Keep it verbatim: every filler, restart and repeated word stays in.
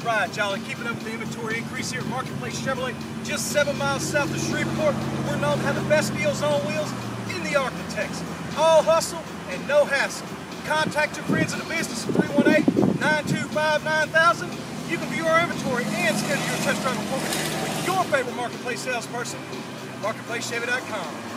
right, Jolly. Keeping up with the inventory increase here at Marketplace Chevrolet, just seven miles south of Shreveport. We're known to have the best deals on wheels in the Architects. All hustle and no hassle. Contact your friends in the business at three one eight, nine two five, nine thousand. You can view our inventory and schedule your test drive appointment with your favorite Marketplace salesperson at marketplace chevy dot com.